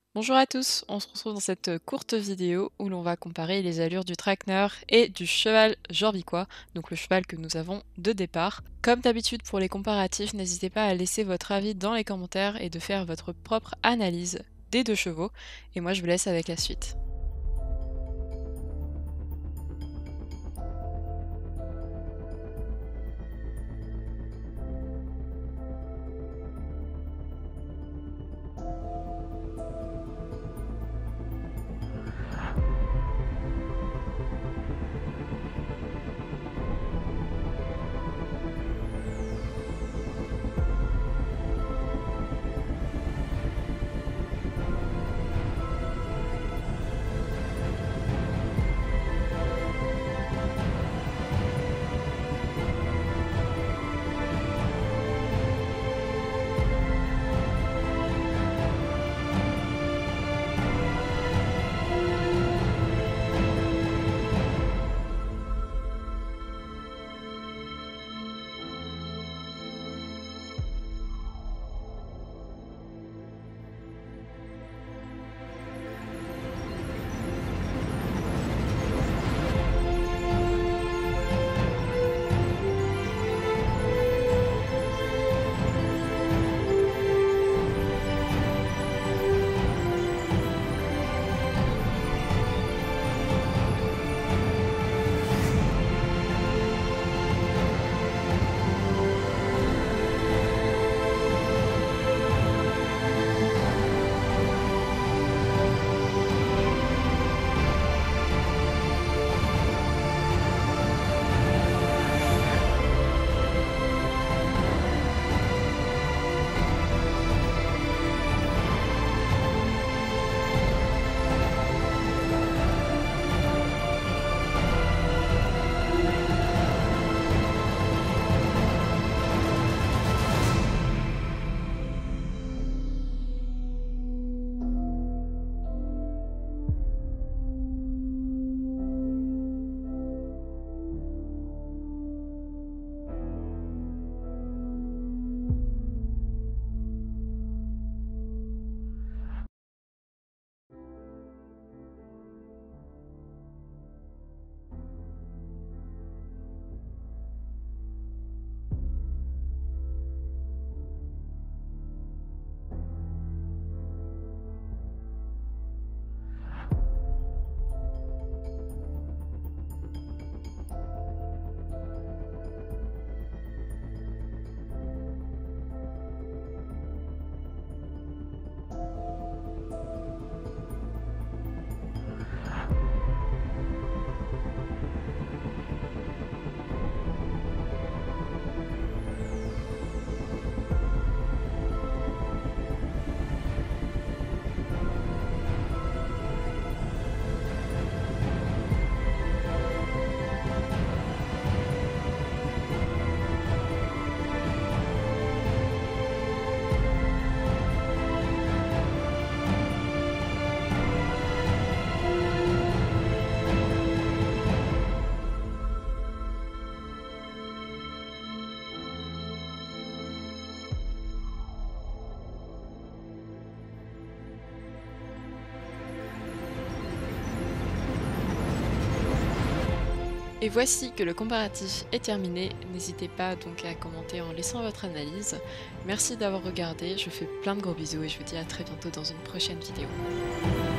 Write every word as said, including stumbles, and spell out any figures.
Bonjour à tous, on se retrouve dans cette courte vidéo où l'on va comparer les allures du traqueneur et du cheval jorvicois, donc le cheval que nous avons de départ. Comme d'habitude pour les comparatifs, n'hésitez pas à laisser votre avis dans les commentaires et de faire votre propre analyse des deux chevaux. Et moi je vous laisse avec la suite. Et voici que le comparatif est terminé, n'hésitez pas donc à commenter en laissant votre analyse. Merci d'avoir regardé, je vous fais plein de gros bisous et je vous dis à très bientôt dans une prochaine vidéo.